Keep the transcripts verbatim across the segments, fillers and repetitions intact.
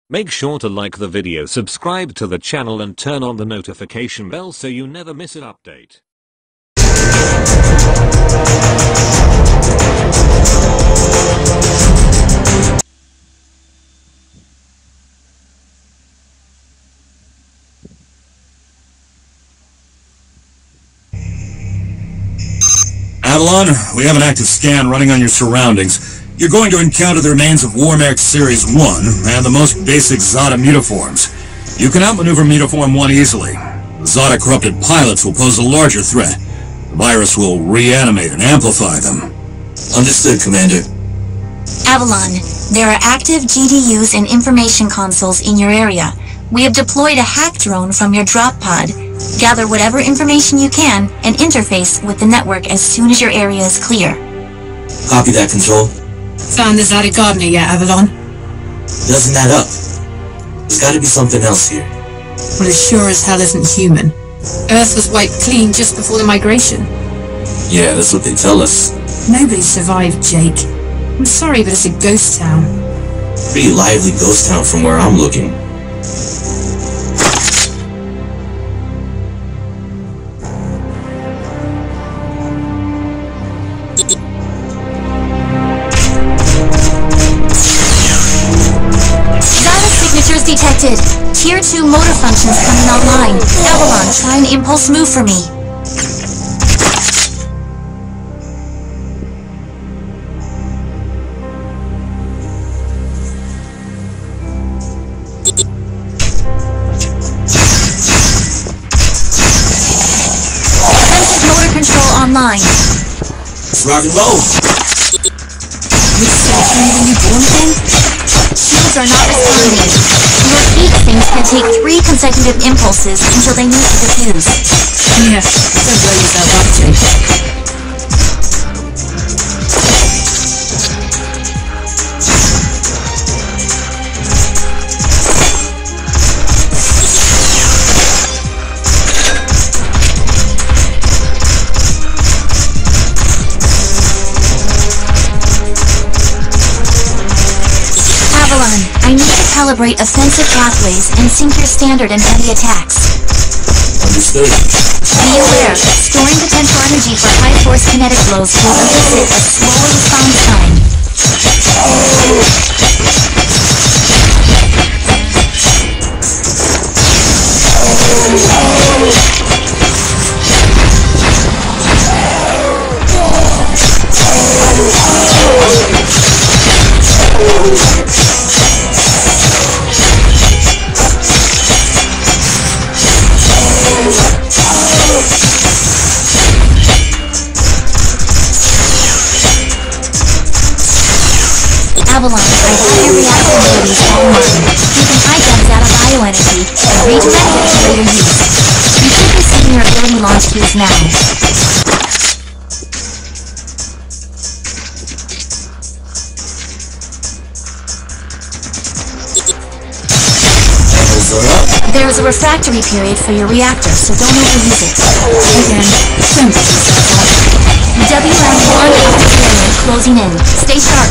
Make sure to like the video, subscribe to the channel and turn on the notification bell so you never miss an update. Avalon, we have an active scan running on your surroundings. You're going to encounter the remains of War-Mech Series one and the most basic XADA mutaforms. You can outmaneuver Mutaform one easily. The XADA corrupted pilots will pose a larger threat. The virus will reanimate and amplify them. Understood, Commander. Avalon, there are active G D Us and information consoles in your area. We have deployed a hack drone from your drop pod. Gather whatever information you can and interface with the network as soon as your area is clear. Copy that, Control. Found the XADA Gardener yet, Avalon? Doesn't add up. There's gotta be something else here. Well, it sure as hell isn't human. Earth was wiped clean just before the migration. Yeah, that's what they tell us. Nobody survived, Jake. I'm sorry, but it's a ghost town. Pretty lively ghost town from where I'm looking. Detected. Tier two motor functions coming online. Avalon, try an impulse move for me. Defensive motor control online. Let's rock and roll. Which century were you born in? Shields are not responding. Your heat things can take three consecutive impulses until they need to defuse. Yeah, don't blow yourself up, Jake. I need to calibrate offensive pathways and sync your standard and heavy attacks. Understood. Be aware, storing potential energy for high-force kinetic blows will elicit a slower response time. Avalon, I have your reactor abilities online. You can hide them out of bioenergy and redirect it to later use. You should be seeing your ability launch keys now. There is a refractory period for your reactor, so don't overuse it. Again, don't blow yourself up. W M one active period closing in. Stay sharp.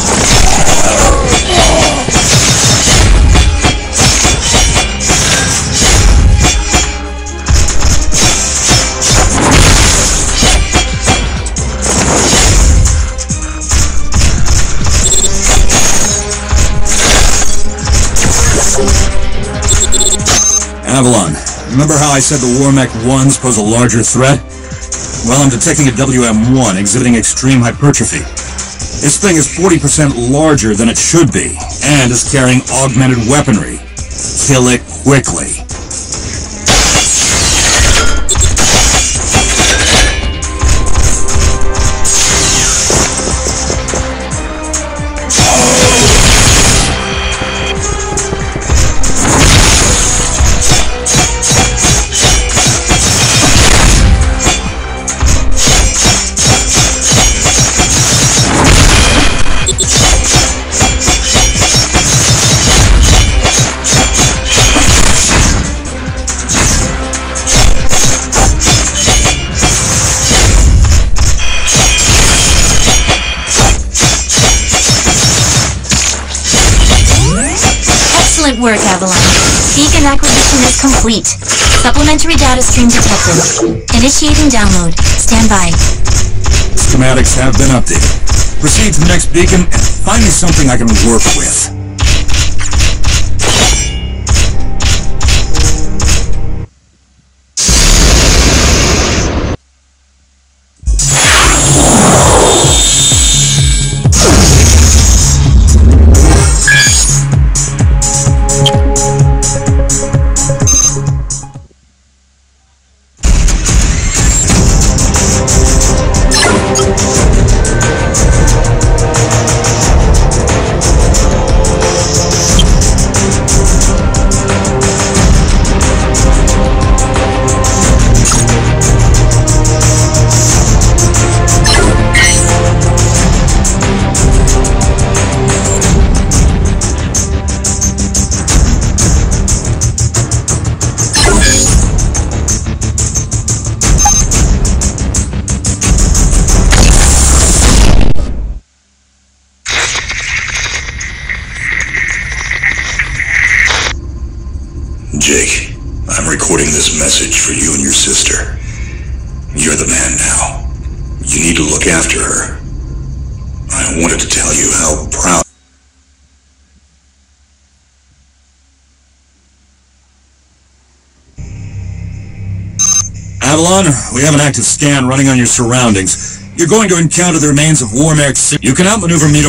Avalon, remember how I said the War-Mech ones pose a larger threat? Well, I'm detecting a W M one exhibiting extreme hypertrophy. This thing is forty percent larger than it should be, and is carrying augmented weaponry. Kill it quickly. Excellent work, Avalon. Beacon acquisition is complete. Supplementary data stream detected. Initiating download. Stand by. Schematics have been updated. Proceed to the next beacon and find me something I can work with. Jake, I'm recording this message for you and your sister. You're the man now. You need to look after her. I wanted to tell you how proud... Avalon, we have an active scan running on your surroundings. You're going to encounter the remains of War-Mech. You can outmaneuver me to...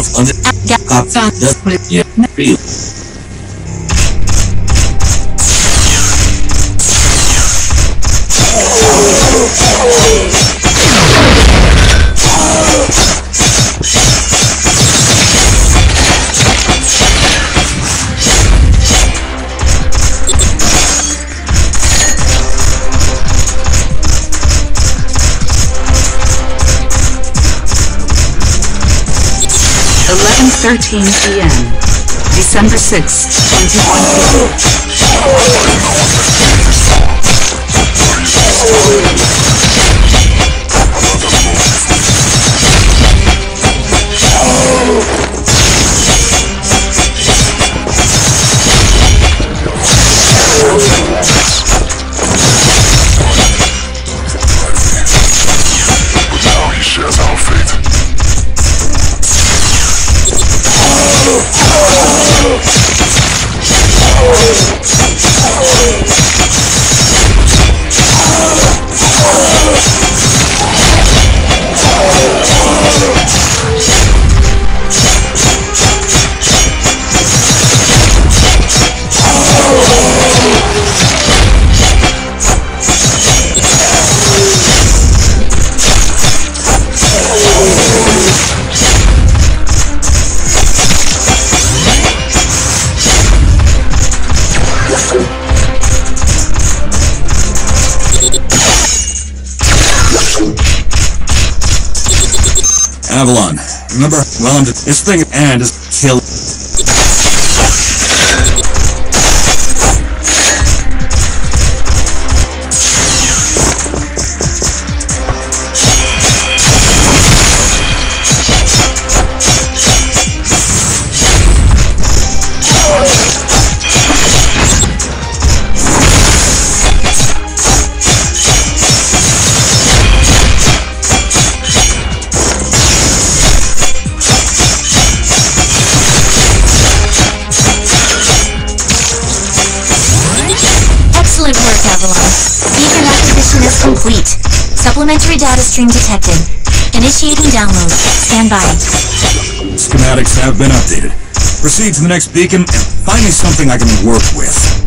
eleven thirteen p m December sixth, twenty Now he shares our fate. Avalon, remember, well, I'm just, this thing and is kill. Complete. Supplementary data stream detected. Initiating download. Stand by. Schematics have been updated. Proceed to the next beacon and find me something I can work with.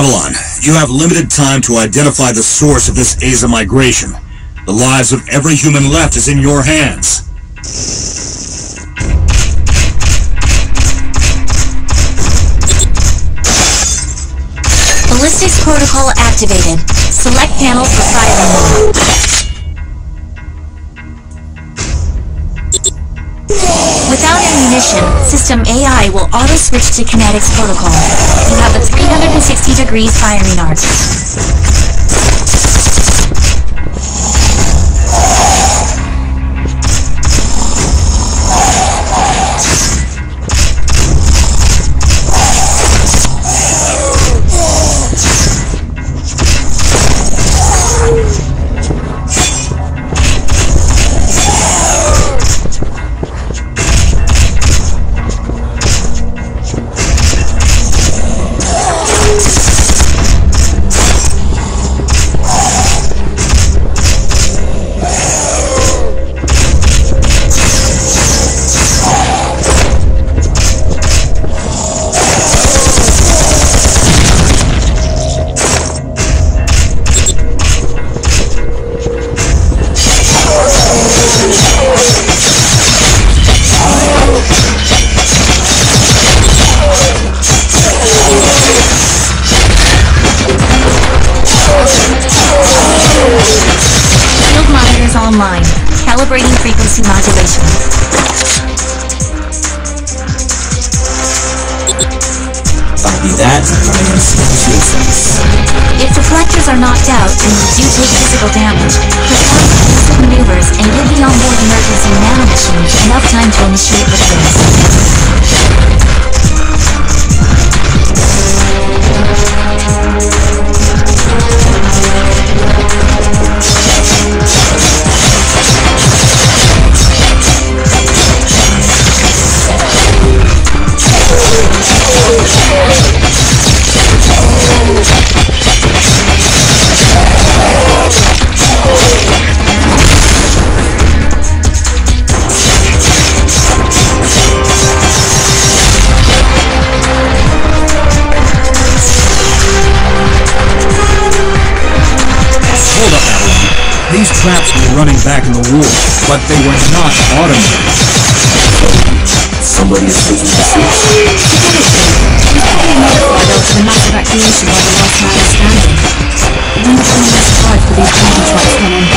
Avalon, you have limited time to identify the source of this A Z A migration. The lives of every human left is in your hands. Ballistics protocol activated. Select panel for firing mode. Without ammunition, System A I will auto-switch to kinetics protocol. You have a three hundred sixty degrees firing arc. Online. Calibrating frequency modulation. Copy that. If deflectors are knocked out and you do take physical damage, perform defensive maneuvers and give the onboard emergency nanomachine enough time to initiate repairs. These traps were running back in the war, but they were not automated. Somebody is taking the switch. Probably notified after the mass evacuation by the last man standing. I wonder how much survive for these bomb traps come on.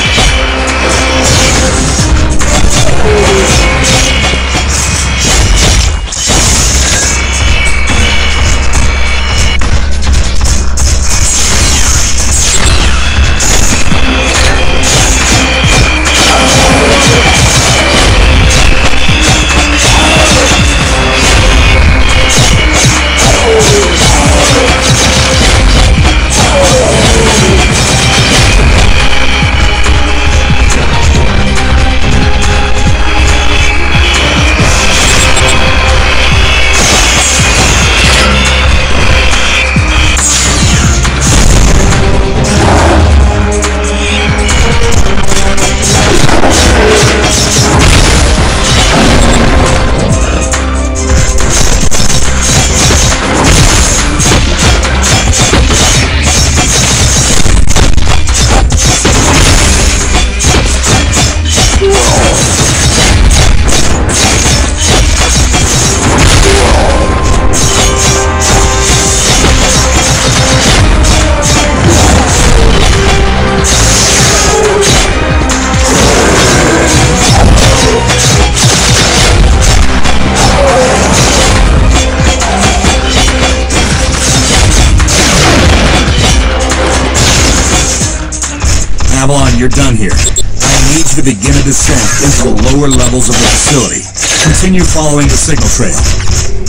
Avalon, you're done here. I need you to begin a descent into the lower levels of the facility. Continue following the signal trail.